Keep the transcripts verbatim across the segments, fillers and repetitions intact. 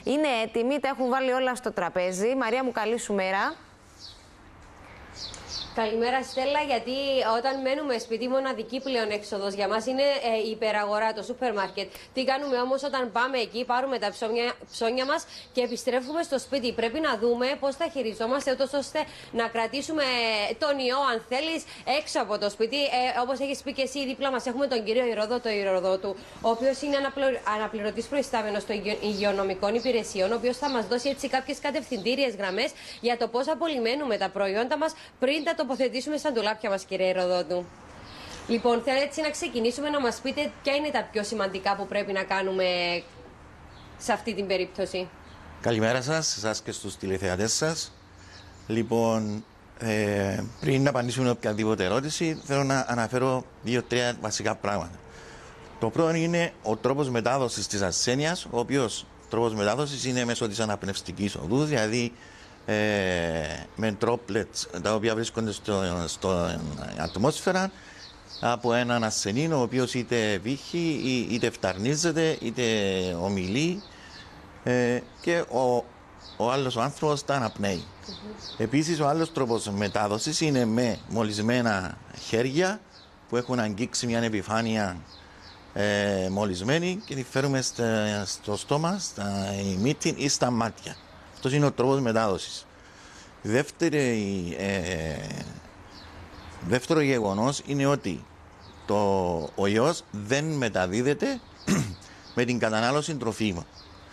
είναι έτοιμοι, τα έχουν βάλει όλα στο τραπέζι. Μαρία μου, καλή σου μέρα. Καλημέρα Στέλλα, γιατί όταν μένουμε σπίτι, μοναδική πλέον έξοδος για μας είναι ε, η υπεραγορά, το σούπερ μάρκετ. Τι κάνουμε όμως όταν πάμε εκεί, πάρουμε τα ψώνια, ψώνια μας και επιστρέφουμε στο σπίτι? Πρέπει να δούμε πώς θα χειριζόμαστε, ούτως ώστε να κρατήσουμε τον ιό, αν θέλεις, έξω από το σπίτι. Ε, όπως έχεις πει και εσύ, δίπλα μας έχουμε τον κύριο Ηρόδοτο Ηροδότου, ο οποίος είναι αναπληρωτής προϊστάμενος των υγειονομικών υπηρεσιών, ο οποίος θα μας δώσει έτσι κάποιες κατευθυντήριες γραμμές για το πώς απολυμμένουμε τα προϊόντα μας πριν τα τοποθετήσουμε στα ντουλάπια μας, κύριε Ηροδότου. Λοιπόν, θέλω έτσι να ξεκινήσουμε να μας πείτε ποια είναι τα πιο σημαντικά που πρέπει να κάνουμε σε αυτή την περίπτωση. Καλημέρα σας, εσάς και στους τηλεθεατές σας. Λοιπόν, ε, πριν να απαντήσουμε οποιαδήποτε ερώτηση, θέλω να αναφέρω δύο-τρία βασικά πράγματα. Το πρώτο είναι ο τρόπος μετάδοσης της ασθένειας, ο οποίος τρόπος μετάδοσης είναι μέσω της αναπνευστικής οδού, δηλαδή Ε, με droplets τα οποία βρίσκονται στο, στο ατμόσφαιρα από έναν ασθενή, ο οποίος είτε βύχει είτε φταρνίζεται είτε ομιλεί, ε, και ο, ο άλλος ο άνθρωπος τα αναπνέει. Mm-hmm. Επίσης, ο άλλος τρόπος μετάδοσης είναι με μολυσμένα χέρια που έχουν αγγίξει μια επιφάνεια ε, μολυσμένη και τη φέρουμε στο, στο στόμα, στα μύτη ή στα μάτια. Αυτός είναι ο τρόπος μετάδοσης. Δεύτερη, ε, δεύτερο γεγονός είναι ότι το, ο ιός δεν μεταδίδεται με την κατανάλωση τροφίμων.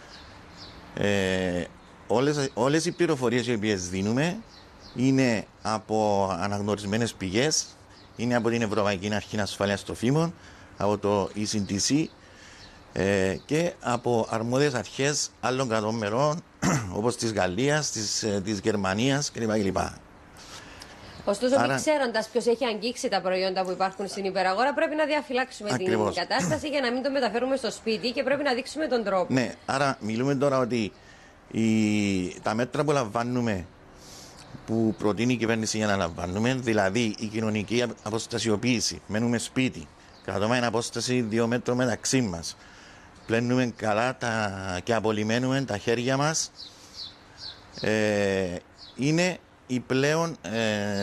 Ε, όλες, όλες οι πληροφορίες οι οποίες δίνουμε είναι από αναγνωρισμένες πηγές, είναι από την Ευρωπαϊκή Αρχή Ασφάλειας Τροφίμων, από το ι σι ντι σι, Ε, και από αρμόδιες αρχές άλλων κρατών μερών, όπως της Γαλλίας, της, της Γερμανίας κλπ. Ωστόσο, Άρα... μην ξέροντας ποιος έχει αγγίξει τα προϊόντα που υπάρχουν στην υπεραγορά, πρέπει να διαφυλάξουμε Ακριβώς. την κατάσταση για να μην το μεταφέρουμε στο σπίτι και πρέπει να δείξουμε τον τρόπο. Ναι, άρα μιλούμε τώρα ότι η... τα μέτρα που λαμβάνουμε, που προτείνει η κυβέρνηση για να λαμβάνουμε, δηλαδή η κοινωνική αποστασιοποίηση, μένουμε σπίτι, κρατούμε ένα απόσταση δύο μέτρων μεταξύ μας, πλένουμε καλά τα, και απολυμμένουμε τα χέρια μας, ε, είναι οι πλέον, ε,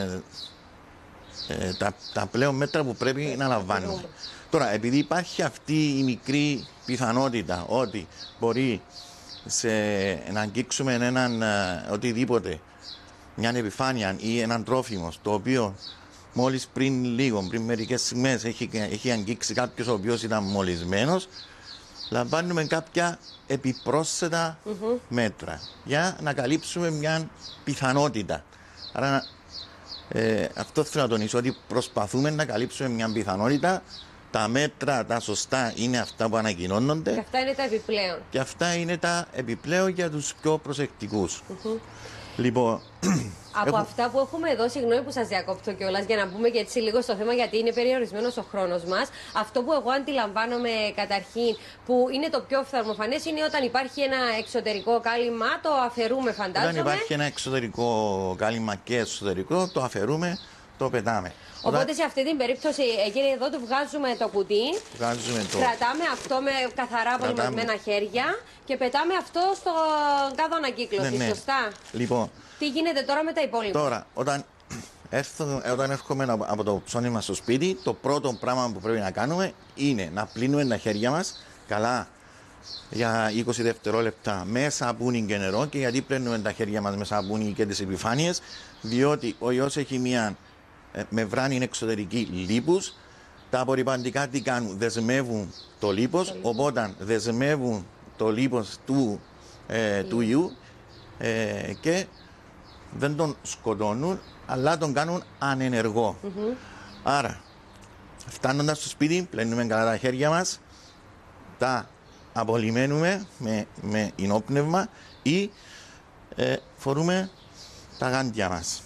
ε, τα, τα πλέον μέτρα που πρέπει να λαμβάνουμε. Τώρα, επειδή υπάρχει αυτή η μικρή πιθανότητα ότι μπορεί σε, να αγγίξουμε έναν ε, οτιδήποτε, μια επιφάνεια ή έναν τρόφιμο, το οποίο μόλις πριν λίγο, πριν μερικές στιγμές έχει, έχει αγγίξει κάποιος ο οποίος ήταν μολυσμένος, λαμβάνουμε κάποια επιπρόσθετα mm-hmm. μέτρα για να καλύψουμε μια πιθανότητα. Άρα ε, αυτό θέλω να τονίσω, ότι προσπαθούμε να καλύψουμε μια πιθανότητα. Τα μέτρα, τα σωστά, είναι αυτά που ανακοινώνονται. Και αυτά είναι τα επιπλέον. Και αυτά είναι τα επιπλέον για τους πιο προσεκτικούς. Mm-hmm. Λοιπόν, από έχω... αυτά που έχουμε εδώ, συγγνώμη που σας διακόπτω κιόλας, για να μπούμε και έτσι λίγο στο θέμα, γιατί είναι περιορισμένος ο χρόνος μας. Αυτό που εγώ αντιλαμβάνομαι καταρχήν, που είναι το πιο φθαρμοφανές, είναι όταν υπάρχει ένα εξωτερικό κάλυμα, το αφαιρούμε, φαντάζομαι. Όταν υπάρχει ένα εξωτερικό κάλυμα και εσωτερικό, το αφαιρούμε, το πετάμε. Οπότε Όταν... σε αυτή την περίπτωση, κύριε εδώ, του βγάζουμε το κουτί, βγάζουμε το... κρατάμε αυτό με καθαρά απολυμμένα χέρια και πετάμε αυτό στο κάδο ανακύκλωση, ναι, ναι. Σωστά. Λοιπόν, τι γίνεται τώρα με τα υπόλοιπα? Τώρα, όταν, έρθω, όταν έρχομαι από το ψώνι μας στο σπίτι, το πρώτο πράγμα που πρέπει να κάνουμε είναι να πλύνουμε τα χέρια μας καλά για είκοσι δευτερόλεπτα με σαπούνι και νερό. Και γιατί πλύνουμε τα χέρια μας με σαπούνι και τις επιφάνειες? Διότι ο ιός έχει μια μεμβράνη εξωτερική λίπους. Τα απορρυπαντικά τι κάνουν? Δεσμεύουν το λίπος, το οπότε δεσμεύουν το λίπος του, ε, του ιού ε, και δεν τον σκοτώνουν, αλλά τον κάνουν ανενεργό. Mm-hmm. Άρα, φτάνοντας στο σπίτι, πλένουμε καλά τα χέρια μας, τα απολυμμένουμε με, με ινόπνευμα ή ε, φορούμε τα γάντια μας.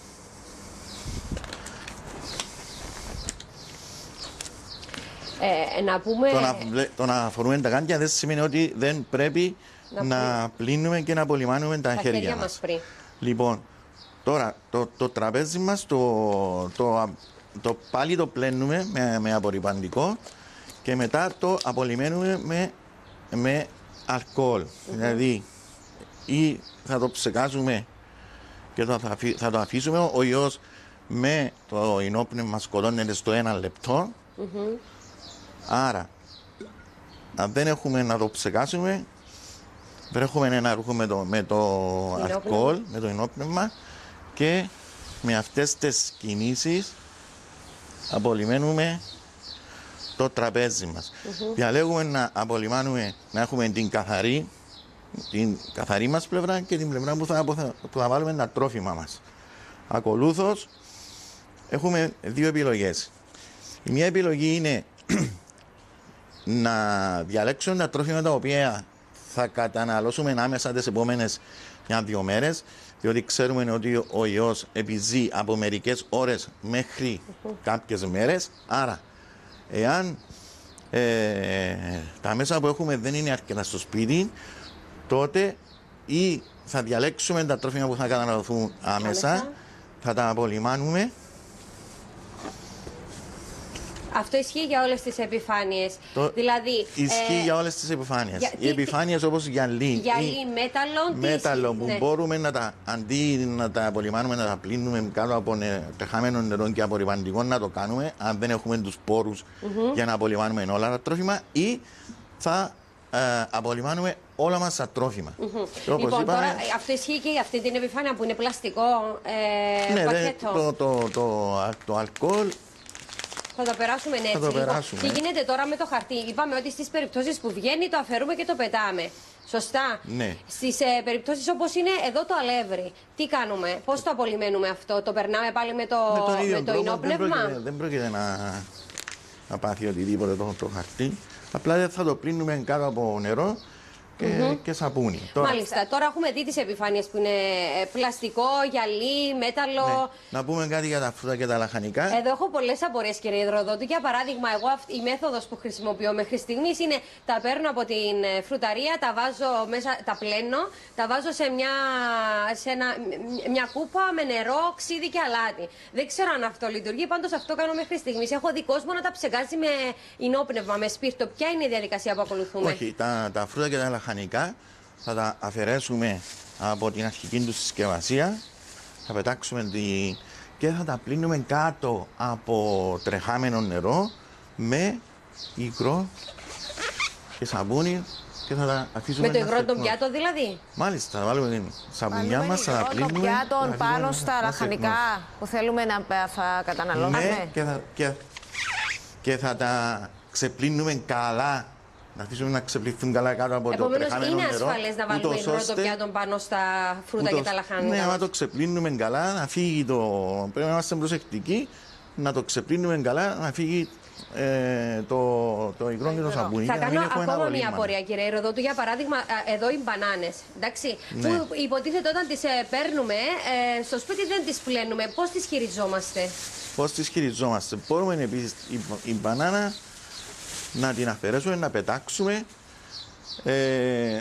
Ε, να πούμε... το, να, το να φορούμε τα γάντια δεν σημαίνει ότι δεν πρέπει να, να πλύνουμε και να απολυμάνουμε τα, τα χέρια, χέρια μας. Πριν. Λοιπόν, τώρα το, το τραπέζι μας το, το, το πάλι το πλένουμε με, με απορρυπαντικό και μετά το απολυμμένουμε με, με αλκοόλ. Mm-hmm. Δηλαδή, ή θα το ψεκάσουμε και θα, θα, θα το αφήσουμε, ο ιός με το ενόπνευμα σκοτώνεται στο ένα λεπτό. Mm-hmm. Άρα, αν δεν έχουμε να το ψεκάσουμε, βρέχουμε ένα ρούχο με το, με το αλκοόλ, με το ενόπνευμα και με αυτές τις κινήσεις απολυμμένουμε το τραπέζι μας. Mm-hmm. Διαλέγουμε να απολυμάνουμε, να έχουμε την καθαρή, την καθαρή μας πλευρά και την πλευρά που θα, που θα, που θα βάλουμε τα τρόφιμα μας. Ακολούθως, έχουμε δύο επιλογές. Η μία επιλογή είναι να διαλέξουμε τα τρόφιμα τα οποία θα καταναλώσουμε άμεσα τις επόμενες μια-δύο μέρες, διότι ξέρουμε ότι ο ιός επιζεί από μερικές ώρες μέχρι κάποιες μέρες. Άρα, εάν ε, τα μέσα που έχουμε δεν είναι αρκετά στο σπίτι, τότε ή θα διαλέξουμε τα τρόφιμα που θα καταναλωθούν άμεσα, θα τα απολυμάνουμε. Αυτό ισχύει για όλες τις επιφάνειες. Το... Δηλαδή, ισχύει ε... για όλες τις επιφάνειες. Για... Οι επιφάνειες όπως γυαλί, γυαλί, μέταλλο, μέταλλο που ναι. μπορούμε να τα, αντί να τα απολυμάνουμε, να τα πλύνουμε κάτω από τρεχάμενο νερό και απορριμματικό, να το κάνουμε, αν δεν έχουμε τους πόρους mm-hmm. για να απολυμάνουμε όλα τα τρόφιμα, ή θα ε, απολυμάνουμε όλα μας τα τρόφιμα. Mm-hmm. Λοιπόν, είπαμε, τώρα αυτό ισχύει και για αυτή την επιφάνεια που είναι πλαστικό ε, ναι, πακέτο. Το, το, το, το αλκοόλ. Θα το περάσουμε έτσι. Θα το περάσουμε. Λοιπόν, τι γίνεται τώρα με το χαρτί? Είπαμε ότι στις περιπτώσεις που βγαίνει το αφαιρούμε και το πετάμε. Σωστά. Ναι. Στις ε, περιπτώσεις όπως είναι εδώ το αλεύρι, τι κάνουμε, πώς το απολυμμένουμε αυτό? Το περνάμε πάλι με το, με το ενόπνευμα? Δεν πρόκειται, δεν πρόκειται να, να πάθει οτιδήποτε το, το χαρτί. Απλά θα το πλύνουμε κάτω από νερό και, mm-hmm. και σαπούνι. Τώρα... Μάλιστα. Τώρα έχουμε δει τις επιφάνειες που είναι πλαστικό, γυαλί, μέταλλο. Ναι. Να πούμε κάτι για τα φρούτα και τα λαχανικά. Εδώ έχω πολλές απορίες, κύριε Ιδροδότου. Για παράδειγμα, εγώ η μέθοδος που χρησιμοποιώ μέχρι στιγμής είναι τα παίρνω από την φρουταρία, τα βάζω μέσα, τα πλένω, τα βάζω σε μια, σε ένα, μια κούπα με νερό, ξύδι και αλάτι. Δεν ξέρω αν αυτό λειτουργεί, πάντως αυτό κάνω μέχρι στιγμής. Έχω δει κόσμο να τα ψεκάζει με ενόπνευμα, με σπίρτο. Ποια είναι η διαδικασία που ακολουθούμε? Όχι, τα, τα φρούτα και τα λαχανικά θα τα αφαιρέσουμε από την αρχική του συσκευασία, θα πετάξουμε τη... και θα τα πλύνουμε κάτω από τρεχάμενο νερό με υγρό και σαπούνι και θα τα αφήσουμε. Με το υγρό των πιάτων δηλαδή? Μάλιστα, θα βάλουμε την σαπουνιά μας, θα τα πλύνουμε. Των πιάτων πάνω στα λαχανικά που θέλουμε να θα καταναλώσουμε. Ναι, και θα, και, και θα τα ξεπλύνουμε καλά. Να αφήσουμε να ξεπληθούν καλά κάτω από Επομένως, το τρεχάμενο νερό. Επομένως είναι ασφαλές να βάλουμε υγρό των πιάτων πάνω στα φρούτα ούτως, και τα λαχανικά? Ναι, άμα το ξεπλύνουμε καλά, να φύγει το... Πρέπει να είμαστε προσεκτικοί, να το ξεπλύνουμε καλά, να φύγει ε, το, το υγρό και το σαπούνι. Θα κάνω ακόμα μια απορία, κύριε Ιδροδότου. Για παράδειγμα, εδώ οι μπανάνες, εντάξει, ναι. που υποτίθεται όταν τις ε, παίρνουμε, ε, στο σπίτι δεν τις πλένουμε. Πώς τις χειριζόμαστε? Πώς τις χειριζόμαστε? Μπορούμε επίσης η, η μπανάνα να την αφαιρέσουμε, να πετάξουμε. Ε,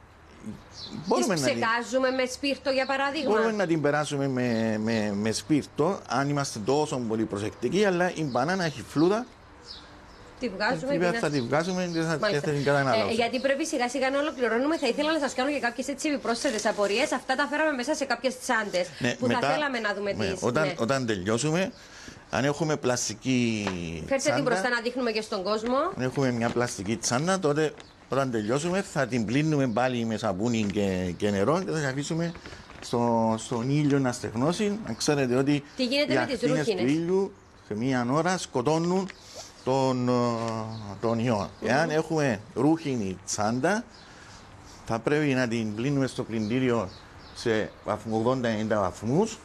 τις ψεκάζουμε την... με σπίρτο, για παράδειγμα? Μπορούμε να την περάσουμε με, με, με σπίρτο, αν είμαστε τόσο πολύ προσεκτικοί, αλλά η μπανάνα έχει φλούδα. Τη βγάζουμε και την... θα τη βγάζουμε και θα, θα την καταναλώσουμε. Ε, γιατί πρέπει σιγά σιγά να ολοκληρώνουμε. Θα ήθελα να σας κάνω και κάποιες έτσι επιπρόσθετες απορίες. Αυτά τα φέραμε μέσα σε κάποιες τσάντες, ναι, που μετά, θα θέλαμε να δούμε ναι, τις. Όταν, ναι. όταν τελειώσουμε, αν έχουμε πλαστική Φέρτε τσάντα, την μπροστά να δείχνουμε και στον κόσμο. Αν έχουμε μια πλαστική τσάντα, τότε όταν τελειώσουμε θα την πλύνουμε πάλι με σαπούνι και, και νερό και θα την αφήσουμε στο, στον ήλιο να στεγνώσει. Να ξέρετε ότι τι γίνεται οι με τις ακτίνες του ήλιου σε μία ώρα σκοτώνουν τον, τον ιό. Mm-hmm. Εάν έχουμε ρούχινη τσάντα, θα πρέπει να την πλύνουμε στο πλυντήριο σε ογδόντα ενενήντα βαθμούς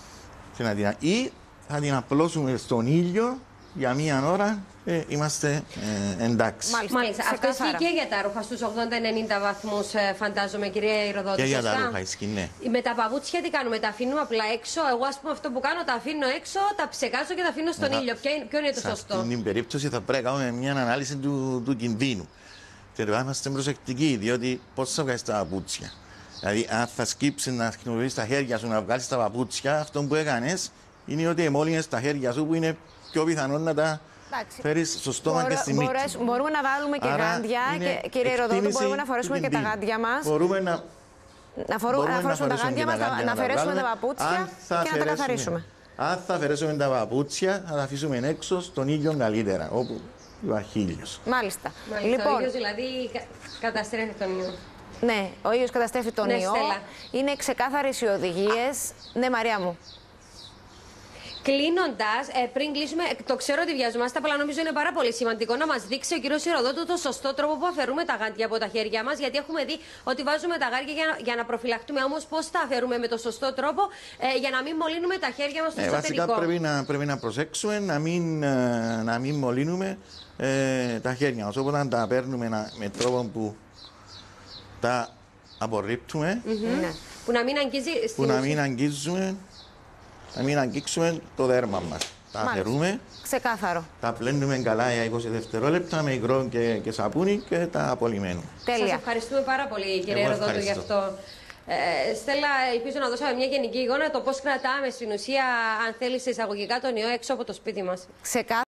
ή θα την απλώσουμε στον ήλιο για μία ώρα και είμαστε ε, εντάξει. Μάλιστα. Μάλιστα. Αυτό ισχύει και για τα ρούχα στους ογδόντα ενενήντα βαθμούς, ε, φαντάζομαι, κυρία Ιδροδότη. Και για τα ρούχα ισχύει, ναι. Με τα παπούτσια τι κάνουμε, τα αφήνουμε απλά έξω? Εγώ, ας πούμε, αυτό που κάνω, τα αφήνω έξω, τα ψεκάζω και τα αφήνω στον Μετά, ήλιο. Ποιο είναι, ποιο είναι το σωστό? Σε αυτήν την περίπτωση θα πρέπει να κάνουμε μια ανάλυση του, του κινδύνου. Και θα είμαστε προσεκτικοί, διότι πώς θα βγάλεις τα παπούτσια? Δηλαδή, αν θα σκύψει να χρησιμοποιήσεις τα χέρια σου να βγάλεις τα παπούτσια, αυτό που έκανες είναι ότι εμόλυνες τα χέρια σου που είναι πιο πιθανό να τα φέρεις στο στόμα Μπορώ, και στη μύτη. μπορέσ, μπορούμε να βάλουμε και Άρα, γάντια και, κύριε Ροδότο, εκτίμηση μπορούμε να φορέσουμε του και τα κινδύνου. γάντια μας. Μπορούμε να, Να, φορού, μπορούμε να φορέσουμε τα γάντια μας, τα να, να αφαιρέσουμε τα βγάλουμε. παπούτσια Αν θα και να τα καθαρίσουμε. Αν θα αφαιρέσουμε τα παπούτσια, θα τα αφήσουμε έξω στον ήλιο καλύτερα, όπου υπάρχει ήλιος. Μάλιστα. Μάλιστα, Λοιπόν, ο ήλιος δηλαδή κα- καταστρέφει τον ιό. ναι, ο ήλιος καταστρέφει τον Ναι, ιό. Στέλλα. Είναι ξεκάθαρες οι οδηγίες. Ναι, Μαρία μου. Κλείνοντα, ε, πριν κλείσουμε, ε, το ξέρω ότι βιαζόμαστε, αλλά νομίζω είναι πάρα πολύ σημαντικό να μα δείξει ο κύριο Ηροδότου το σωστό τρόπο που αφαιρούμε τα γάντια από τα χέρια μα. Γιατί έχουμε δει ότι βάζουμε τα γάντια για να, για να προφυλαχτούμε. Όμω, πώ τα αφαιρούμε με το σωστό τρόπο ε, για να μην μολύνουμε τα χέρια μα στο Ε, εσωτερικό. βασικά πρέπει να, πρέπει να προσέξουμε να μην, ε, να μην μολύνουμε ε, τα χέρια μας. Οπότε να τα παίρνουμε να, με τρόπο που τα απορρίπτουμε, Mm-hmm. Ναι. Που να μην αγγίζει στην που να ουσία. μην αγγίζουμε, να μην αγγίξουμε το δέρμα μας. Τα Μάλιστα. αφαιρούμε, Ξεκάθαρο. τα πλένουμε καλά για είκοσι δευτερόλεπτα με υγρό και, και σαπούνι και τα απολυμμένουμε. Τέλεια. Σας ευχαριστούμε πάρα πολύ, κύριε Εγώ Ηροδότου, γι' ευχαριστώ. αυτό. Ε, Στέλλα, ελπίζω να δώσαμε μια γενική εικόνα το πώς κρατάμε στην ουσία, αν θέλει, σε εισαγωγικά τον ιό έξω από το σπίτι μας. Ξεκάθαρο.